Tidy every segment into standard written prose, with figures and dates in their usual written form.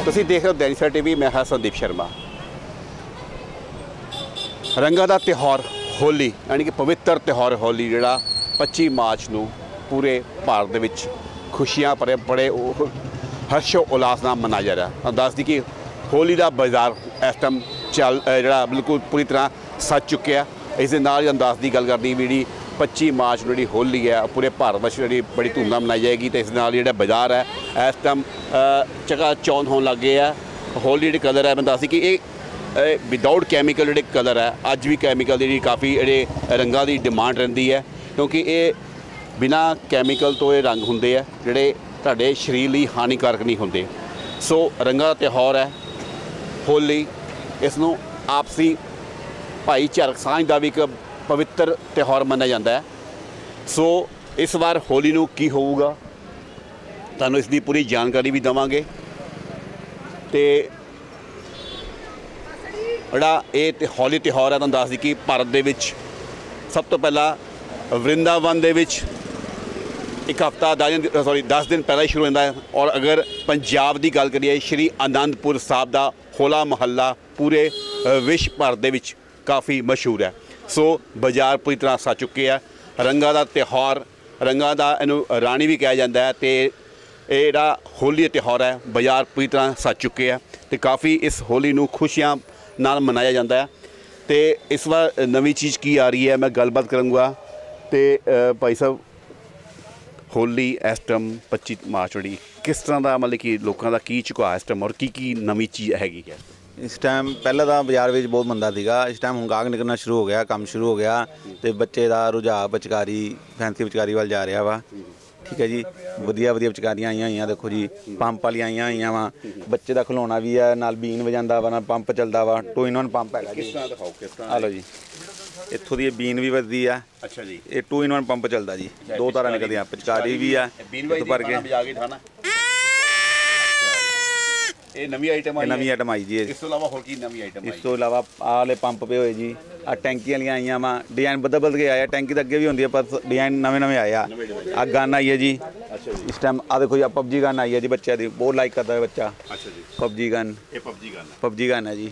ਤੁਸੀਂ ਦੇਖ ਰਹੇ ਹੋ दैनिक सवेरा टीवी। मैं हाँ संदीप शर्मा। रंगां दा त्यौहार होली यानी कि पवित्र त्यौहार होली जिहड़ा 25 मार्च नूं पूरे भारत दे विच खुशियां भरे बड़े हर्षो उल्लास नाल मनाया जा रहा। दस दी कि होली का बाजार इस टाइम चल जिहड़ा बिल्कुल पूरी तरह सज चुक्या। इस दे नाल अंदाज की गल करनी भी 25 मार्च जी होली है पूरे भारत वर्ष जी बड़ी धूमधाम मनाई जाएगी। तो इस नाल जिहड़ा बाजार है इस टाइम चकाचौंध होने लग गए है। होली जी कलर है मैं दस कि ये विदाउट कैमिकल जो कलर है अज भी कैमिकल की काफ़ी जे रंगों की डिमांड रही है क्योंकि ये बिना कैमिकल तो ये रंग होंगे है जोड़े तुहाडे शरीर लिए हानिकारक नहीं होंगे। सो रंगों का त्यौहार है होली, इसनों आपसी भाईचारक सांझ का भी एक पवित्र त्यौहार मनाया जाता है। सो इस बार होली नूं की होऊगा तुहानूं इसकी पूरी जानकारी भी देवांगे। तो जिहड़ा ये होली त्यौहार है तुहानूं दस दी कि भारत दे विच सब तो पहला वृंदावन दे विच एक हफ्ता 10 दिन पहले ही शुरू होता है। और अगर पंजाब की गल करिए श्री आनंदपुर साहब का होला महल्ला पूरे विश्व भर दे विच काफ़ी मशहूर है। सो बाजार पूरी तरह सज चुके हैं। रंगां का त्यौहार, रंगां का इनू राणी भी कहा जाता है। तो ये जिहड़ा होली त्यौहार है बाजार पूरी तरह सज चुके हैं। तो काफ़ी इस होली नूं खुशियां नाल मनाया जाता है। तो इस बार नवी चीज़ की आ रही है मैं गलबात करूँगा। तो भाई साहब होली इस टाइम 25 मार्च जी किस तरह का मतलब कि लोगों का की झुकाव इस टाइम और की नवी चीज़ हैगी है इस टाइम। पहले तो बाजार में बहुत मंदा सीगा, इस टाइम हुण गाहक निकलना शुरू हो गया, काम शुरू हो गया। तो बच्चे का रुझाव पिचकारी फैंसी पिचकारी वाल जा रहा वा। ठीक है जी, वधिया वधिया पिचकारियां आईयां होईयां देखो जी, पंप वाली आईयां होईयां वा। बच्चे का खिलौना भी है नाल बीन वजांदा वा, नाल पंप चलदा वा। 2 in 1 पंप हैगा जी। आ लो जी, इत्थों दी बीन भी वजदी है। अच्छा जी, ये 2 in 1 पंप चलदा जी। 2 तारा निकलदियां, पिचकारी भी है भर के। ये नवी आइटम आई, नवी आइटम आई जी। इस तो इलावा होर की नवी आइटम आई? इस तो इलावा आले पंप पे होए जी, आ टैंकी वालियां आईयां वा। डिजाइन बदल के आया, टैंकी तो अगे भी होंदी है पर डिजाइन नवे नवे आए आ। गन आई है जी इस टाइम। आ देखो जी, आ पबजी गन आई है जी, बच्चे की बहुत लाइक करता है बच्चा। अच्छा जी, पबजी गन। ये पबजी गन है जी।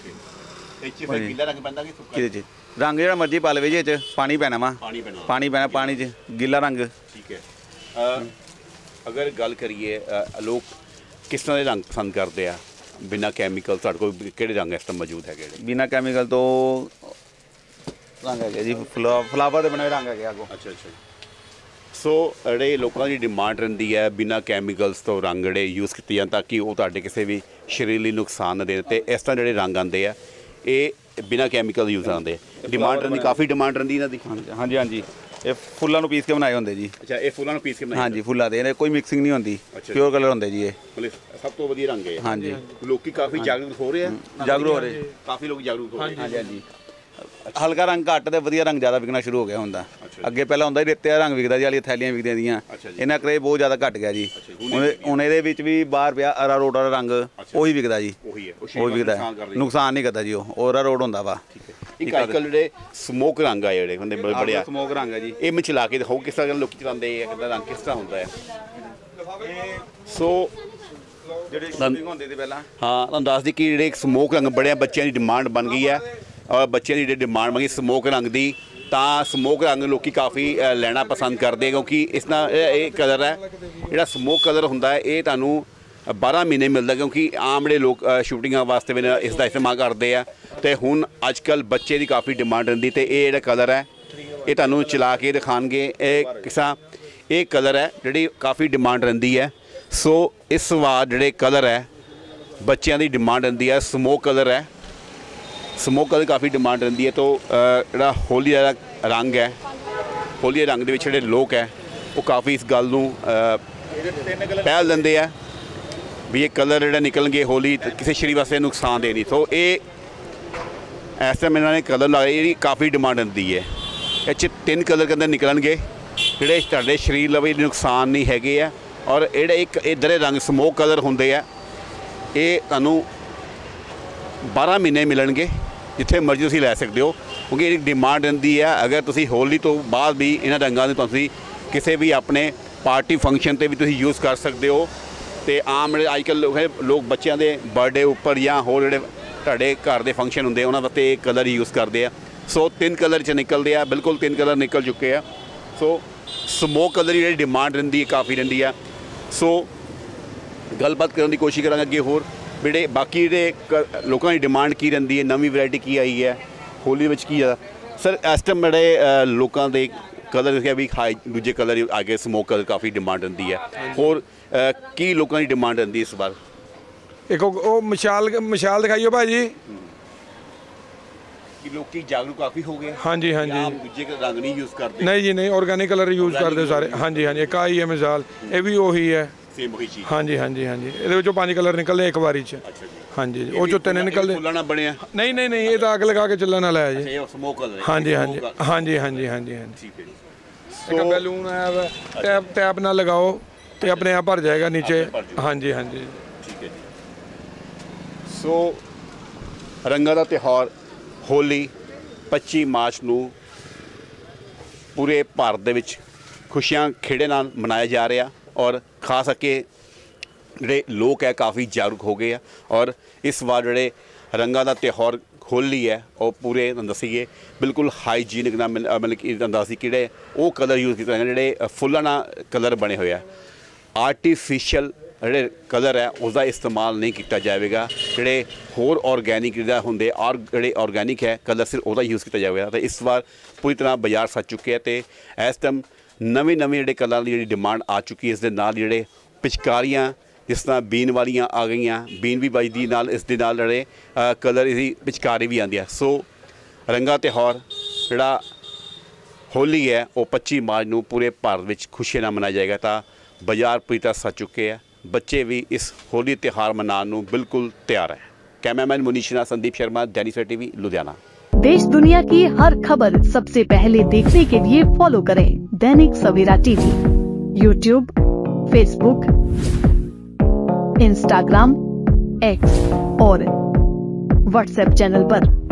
रंग जो मर्जी पा लवे जी, पानी पैना वा, पानी पैना पानी च गिला रंग। ठीक है। अगर गल करिए लोग किस तरह के रंग पसंद करते हैं बिना कैमिकल, तुहाडे कोल किहड़े रंग इस टाइम मौजूद है? बिना कैमिकल तो रंग है जी, फ्लावर के बने रंग है आगो। अच्छा अच्छा। सो जिहड़े लोगों की डिमांड रही है बिना कैमिकल्स तो रंग जिहड़े यूज़ किए जान ताकि वो तुहाडे किसी भी शरीर लिए नुकसान न देन। तो इस तरह जिहड़े रंग आते हैं ये बिना कैमिकल यूज़ आते। डिमांड रही, काफ़ी डिमांड रही इन्हां दी। हाँ जी हाँ जी, ये फुल्लां नूं पीस के बनाए होंगे जी। अच्छा, ये फुल्लां नूं पीस के बनाए? हाँ जी, फुल्लां दे कोई मिक्सिंग नहीं होती, प्योर कलर होंगे जी। ये मतलब सब तो वधिया रंग है। हाँ जी, लोग काफ़ी जागरूक हो रहे हैं। जागरूक हो रहे, काफ़ी लोग जागरूक हो रहे हैं। हाँ जी हाँ जी। हल्का रंग घट तो वधिया रंग ज़्यादा विकना शुरू हो गया होंदा। अगे पहला होंदा रेते रंग विकदा जी, थैलियां विकदियां दियां। इन्हां क्रेज बहुत ज़्यादा घट गया जी। हुण इहदे विच भी बाहर पिया अरारोट वाला रंग उही विकदा जी, उही विकदा, नुकसान नहीं करता जी। वो अरारोट होंदा वा। एक आजकल जो स्मोक रंग आए जोड़े होंगे बड़े स्मोक रंग है जी, ये मैं चला के दिखाओ किस तरह लोग चलाते हैं, रंग किस तरह होता है। सो हाँ तुहानूं दस दी कि जिहड़े स्मोक रंग बड़े बच्चों की डिमांड बन गई है और बच्चों की डिमांड बन गई स्मोक रंग की। तो स्मोक रंग लोग काफ़ी लेना पसंद करते हैं क्योंकि इसना ये कलर है जिहड़ा स्मोक कलर होंदा है ये तुहानूं 12 महीने मिलता क्योंकि आम जो लोग शूटिंग वास्ते भी इसका इस्तेमाल करते हैं। तो हुण अजकल बच्चे की काफ़ी डिमांड रही। तो ये जो कलर है ये तुहानूं चला के दिखाएंगे। ये कलर है जिहड़ी काफ़ी डिमांड रही है। सो इस बार जिहड़े कलर है बच्चों की डिमांड रही है, स्मोक कलर है, स्मोक कलर काफ़ी डिमांड रही है। तो जिहड़ा होली का रंग है, होली के रंग के लोग है वो काफ़ी इस गल नूं पहल देंदे है भी ये कलर जिहड़े निकलणगे होली किसी शरीर वास्ते नुकसान दे नहीं। तो ये इस टाइम इन्होंने कलर लाए काफ़ी डिमांड रही है। ये 3 कलर के अंदर निकलणगे जिहड़े तुहाडे शरीर लई नुकसान नहीं हैगे है। और जिहड़े एक इधर रंग स्मोक कलर होंदे आ ये तुहानूं 12 महीने मिलणगे, जिथे मर्जी तुसीं लै सकदे हो क्योंकि एक डिमांड रही है। अगर तुसीं होली तो बाद भी इन्हां रंगां नूं तुसीं किसी भी अपने पार्टी फंक्शन पर भी तुसीं यूज़ कर सकते हो। ਤੇ ਆਮ ਜਿਹੜੇ ਅੱਜ ਕੱਲ੍ਹ ਲੋਕ ਬੱਚਿਆਂ ਦੇ ਬਰਥਡੇ ਉੱਪਰ ਜਾਂ ਹੋਰ ਜਿਹੜੇ ਤੁਹਾਡੇ ਘਰ ਦੇ ਫੰਕਸ਼ਨ ਹੁੰਦੇ ਉਹਨਾਂ ਵਾਸਤੇ ਇਹ ਕਲਰ ਯੂਜ਼ ਕਰਦੇ ਆ। ਸੋ 3 ਕਲਰ 'ਚ ਨਿਕਲਦੇ ਆ, ਬਿਲਕੁਲ 3 ਕਲਰ ਨਿਕਲ ਚੁੱਕੇ ਆ। ਸੋ ਸਮੋਕ ਕਲਰ ਦੀ ਜਿਹੜੀ ਡਿਮਾਂਡ ਰਹਿੰਦੀ ਹੈ ਕਾਫੀ ਰਹਿੰਦੀ ਆ। ਸੋ ਗੱਲਬਾਤ ਕਰਨ ਦੀ ਕੋਸ਼ਿਸ਼ ਕਰਾਂਗੇ ਅੱਗੇ ਹੋਰ ਜਿਹੜੇ ਬਾਕੀ ਜਿਹੜੇ ਲੋਕਾਂ ਦੀ ਡਿਮਾਂਡ ਕੀ ਰਹਿੰਦੀ ਹੈ, ਨਵੀਂ ਵੈਰਾਈਟੀ ਕੀ ਆਈ ਹੈ ਹੋਲੀ ਵਿੱਚ ਕੀ ਆ। ਸਰ ਇਸ ਟਾਈਮ ਜਿਹੜੇ ਲੋਕਾਂ ਦੇ ਕਲਰ ਦੇਖਿਆ ਵੀ ਹਾਈ ਦੂਜੇ ਕਲਰ ਆ ਗਏ, ਸਮੋਕ ਕਲਰ ਕਾਫੀ ਡਿਮਾਂਡ ਰਹਿੰਦੀ ਹੈ। ਹੋਰ ਕੀ ਲੋਕਾਂ ਦੀ ਡਿਮਾਂਡ ਰਹਿੰਦੀ ਇਸ ਵਾਰ? ਇੱਕ ਉਹ ਮਸ਼ਾਲ ਦਿਖਾਈਓ ਭਾਜੀ। ਕਿ ਲੋਕੀ ਜਾਗਰੂਕ ਕਾਫੀ ਹੋ ਗਏ। ਹਾਂਜੀ ਹਾਂਜੀ। ਆਮ ਦੂਜੇ ਰੰਗ ਨਹੀਂ ਯੂਜ਼ ਕਰਦੇ। ਨਹੀਂ ਜੀ ਨਹੀਂ, ਆਰਗੈਨਿਕ ਕਲਰ ਯੂਜ਼ ਕਰਦੇ ਸਾਰੇ। ਹਾਂਜੀ ਹਾਂਜੀ, ਇੱਕ ਆਈ ਹੈ ਮਿਸਾਲ, ਇਹ ਵੀ ਉਹੀ ਹੈ। ਸੇਮ ਉਹੀ ਚੀਜ਼। ਹਾਂਜੀ ਹਾਂਜੀ ਹਾਂਜੀ, ਇਹਦੇ ਵਿੱਚੋਂ 5 ਕਲਰ ਨਿਕਲਦੇ ਇੱਕ ਵਾਰੀ 'ਚ। ਅੱਛਾ ਜੀ। ਹਾਂਜੀ, ਉਹ 'ਚੋਂ 3 ਨਿਕਲਦੇ। ਫੁੱਲਾਂ ਨਾਲ ਬਣਿਆ? ਨਹੀਂ ਨਹੀਂ ਨਹੀਂ, ਇਹ ਤਾਂ ਅੱਗ ਲਗਾ ਕੇ ਚੱਲਣ ਵਾਲਾ ਹੈ ਜੀ। ਇਹ ਸਮੋਕ ਕਲਰ ਹੈ। ਹਾਂਜੀ ਹਾਂਜੀ ਹਾਂਜੀ ਹਾਂਜੀ ਹਾਂਜੀ ਹਾਂਜੀ। ਠੀਕ ਹੈ ਜੀ। ਇੱਕ ਬੈਲੂਨ ਆਇਆ ਵਾ, ਟੈਪ ਨਾਲ ਲਗਾਓ ਤੇ ਆਪਣੇ ਆਪ ਭਰ ਜਾਏਗਾ ਨੀਚੇ। ਹਾਂਜੀ ਹਾਂਜੀ। ਠੀਕ ਹੈ ਜੀ। ਸੋ ਰੰਗਾਂ ਦਾ ਤਿਉਹਾਰ ਹੋਲੀ 25 ਮਾਰਚ ਨੂੰ ਪੂਰੇ ਭਾਰਤ ਦੇ ਵਿੱਚ ਖੁਸ਼ੀਆਂ ਖੇੜੇ ਨਾਲ ਮਨਾਇਆ ਜਾ ਰਿਹਾ ਔਰ ਖਾਸ ਕਰਕੇ ਜਿਹੜੇ ਲੋਕ ਹੈ ਕਾਫੀ ਜਾਗਰੂਕ ਹੋ ਗਏ ਆ। ਔਰ ਇਸ ਵਾਰ ਜਿਹੜੇ ਰੰਗਾਂ ਦਾ ਤਿਉਹਾਰ ਹੋਲੀ ਹੈ ਉਹ ਪੂਰੇ ਤੁਹਾਨੂੰ ਦੱਸੀਏ ਬਿਲਕੁਲ ਹਾਈਜੀਨਿਕ ਨਾਲ ਮਤਲਬ ਕਿ ਤੁਹਾਨੂੰ ਦੱਸੀ ਕਿਹੜੇ ਉਹ ਕਲਰ ਯੂਜ਼ ਕੀਤੇ ਜਾਂਦੇ ਜਿਹੜੇ ਫੁੱਲਾਂ ਨਾਲ ਕਲਰ ਬਣੇ ਹੋਏ ਆ। ਆਰਟੀਫਿਸ਼ੀਅਲ ਜਿਹੜੇ ਕਲਰ ਹੈ ਉਸਦਾ ਇਸਤੇਮਾਲ ਨਹੀਂ ਕੀਤਾ ਜਾਵੇਗਾ। ਜਿਹੜੇ ਹੋਰ ਆਰਗੈਨਿਕ ਜਿਹੜਾ ਹੁੰਦੇ ਜਿਹੜੇ ਆਰਗੈਨਿਕ ਹੈ ਕਲਰ ਸਿਰਫ ਉਹਦਾ ਯੂਜ਼ ਕੀਤਾ ਜਾਵੇਗਾ। ਤਾਂ ਇਸ ਵਾਰ ਪੂਰੀ ਤਰ੍ਹਾਂ ਬਾਜ਼ਾਰ ਸੱਜ ਚੁੱਕੇ ਹੈ ਤੇ ਇਸ ਟਾਈਮ ਨਵੇਂ ਜਿਹੜੇ ਕਲਰਾਂ ਦੀ ਜਿਹੜੀ ਡਿਮਾਂਡ ਆ ਚੁੱਕੀ ਇਸ ਦੇ ਨਾਲ ਜਿਹੜੇ ਪਿਚਕਾਰੀਆਂ ਜਿਸ ਤਰ੍ਹਾਂ ਬੀਨ ਵਾਲੀਆਂ ਆ ਗਈਆਂ, ਬੀਨ ਵੀ ਵੱਜਦੀ ਨਾਲ ਇਸ ਦੇ ਨਾਲ ਜਿਹੜੇ ਕਲਰ ਇਹਦੀ ਪਿਚਕਾਰੀ ਵੀ ਆਉਂਦੀ ਆ। ਸੋ ਰੰਗਾ ਤਿਉਹਾਰ ਜਿਹੜਾ ਹੋਲੀ ਹੈ ਉਹ 25 ਮਾਰਚ ਨੂੰ ਪੂਰੇ ਭਾਰਤ ਵਿੱਚ ਖੁਸ਼ੀ ਨਾਲ ਮਨਾਇਆ ਜਾਏਗਾ। ਤਾਂ ਬਾਜ਼ਾਰ ਪੂਰੀ ਤਰ੍ਹਾਂ ਸੱਜ ਚੁੱਕੇ ਹੈ, ਬੱਚੇ ਵੀ ਇਸ होली त्यौहार मनाने ਨੂੰ बिल्कुल तैयार है। Cameraman Munish Sinha, Sandeep Sharma, Dainik Savera TV, Ludhiana. देश दुनिया की हर खबर सबसे पहले देखने के लिए फॉलो करें Dainik Savera TV, YouTube, Facebook, Instagram, X और व्हाट्सएप चैनल पर।